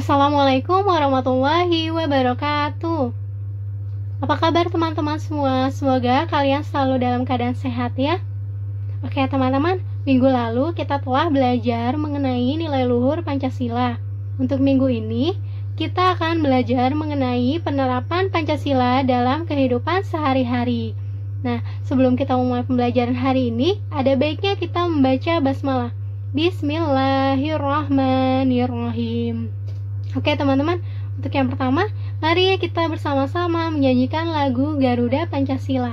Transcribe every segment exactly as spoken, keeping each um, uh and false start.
Assalamualaikum warahmatullahi wabarakatuh. Apa kabar teman-teman semua? Semoga kalian selalu dalam keadaan sehat ya. Oke teman-teman, minggu lalu kita telah belajar mengenai nilai luhur Pancasila. Untuk minggu ini, kita akan belajar mengenai penerapan Pancasila dalam kehidupan sehari-hari. Nah, sebelum kita memulai pembelajaran hari ini, ada baiknya kita membaca basmalah. Bismillahirrahmanirrahim. Oke teman-teman, untuk yang pertama, mari kita bersama-sama menyanyikan lagu Garuda Pancasila.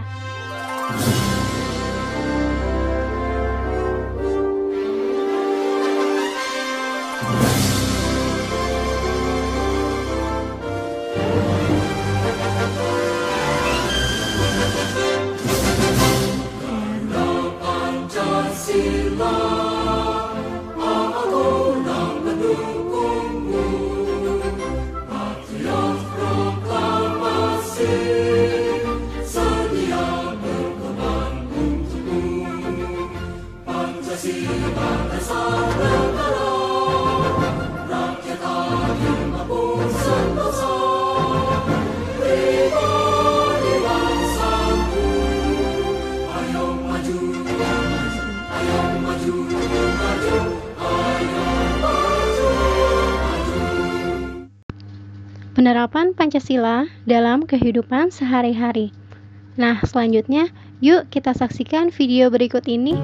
Penerapan Pancasila dalam kehidupan sehari-hari. Nah, selanjutnya, yuk kita saksikan video berikut ini.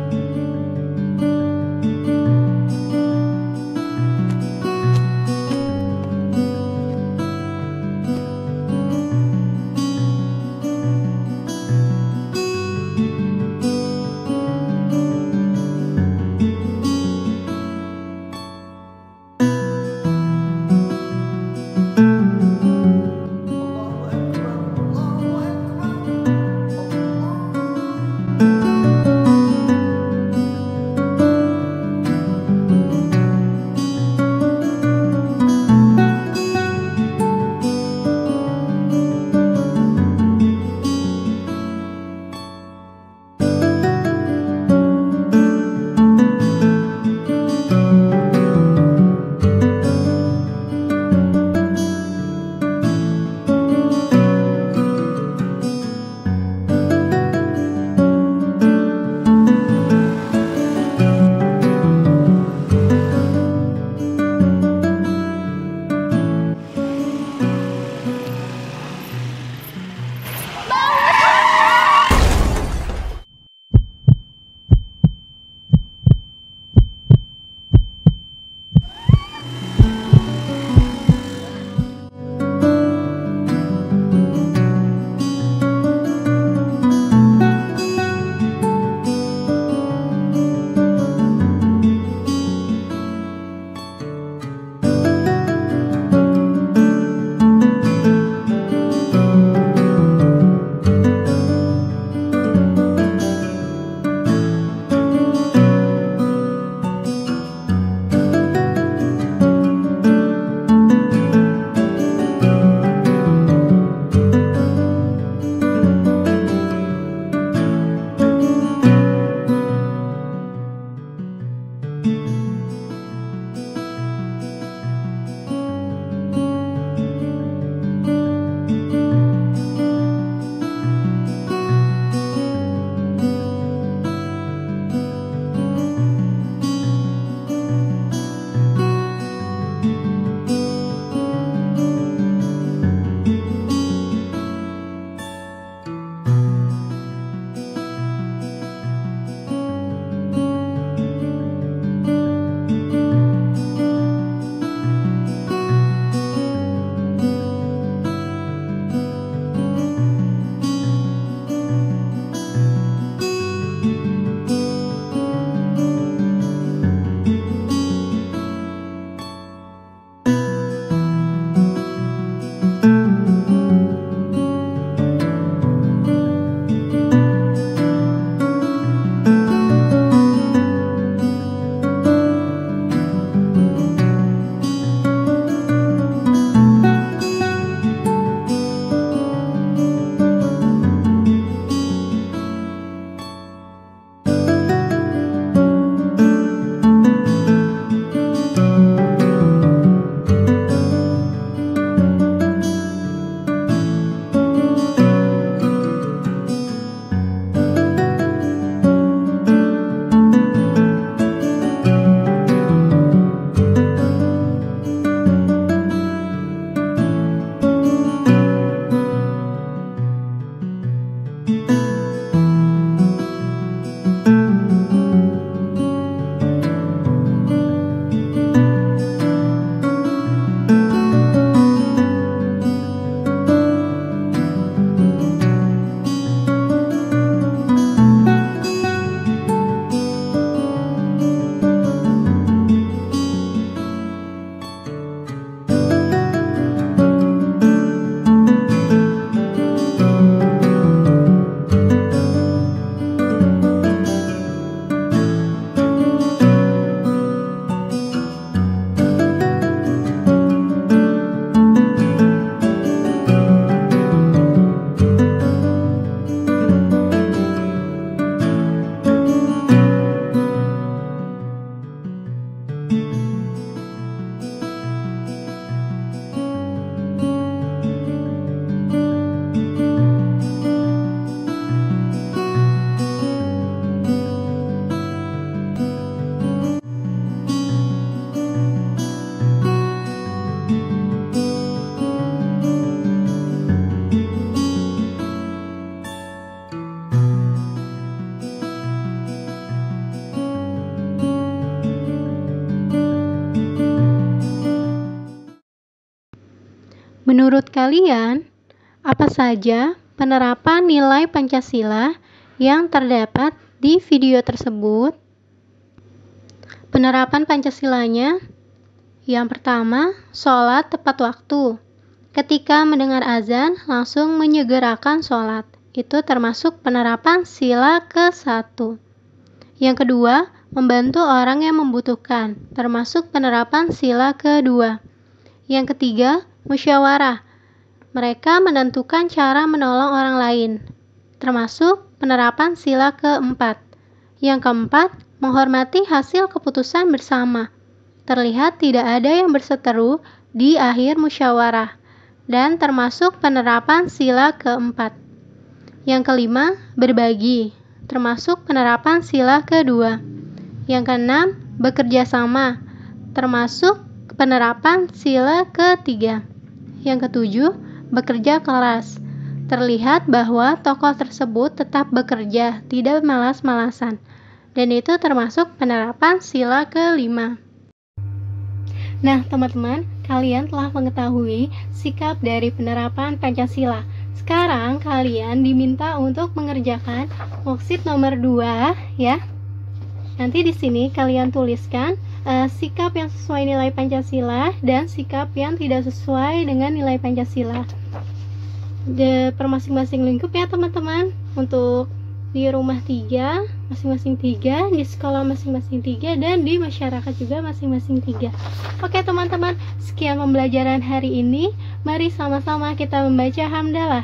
sekalian, apa saja penerapan nilai Pancasila yang terdapat di video tersebut? Penerapan Pancasilanya, yang pertama, sholat tepat waktu. Ketika mendengar azan, langsung menyegerakan sholat. Itu termasuk penerapan sila ke satu. Yang kedua, membantu orang yang membutuhkan, termasuk penerapan sila kedua. Yang ketiga, musyawarah. Mereka menentukan cara menolong orang lain, termasuk penerapan sila keempat. Yang keempat, menghormati hasil keputusan bersama. Terlihat tidak ada yang berseteru di akhir musyawarah, dan termasuk penerapan sila keempat. Yang kelima, berbagi, termasuk penerapan sila kedua. Yang keenam, bekerja sama, termasuk penerapan sila ketiga. Yang ketujuh, bekerja keras. Terlihat bahwa tokoh tersebut tetap bekerja, tidak malas-malasan. Dan itu termasuk penerapan sila kelima. Nah, teman-teman, kalian telah mengetahui sikap dari penerapan Pancasila. Sekarang kalian diminta untuk mengerjakan worksheet nomor dua ya. Nanti di sini kalian tuliskan uh, sikap yang sesuai nilai Pancasila dan sikap yang tidak sesuai dengan nilai Pancasila. De, per masing-masing lingkup ya teman-teman. Untuk di rumah tiga, masing-masing tiga, di sekolah masing-masing tiga, dan di masyarakat juga masing-masing tiga. Oke teman-teman, sekian pembelajaran hari ini. Mari sama-sama kita membaca hamdalah.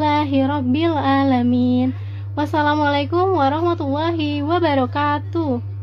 Alhamdulillahirabbil alamin. Wassalamualaikum warahmatullahi wabarakatuh.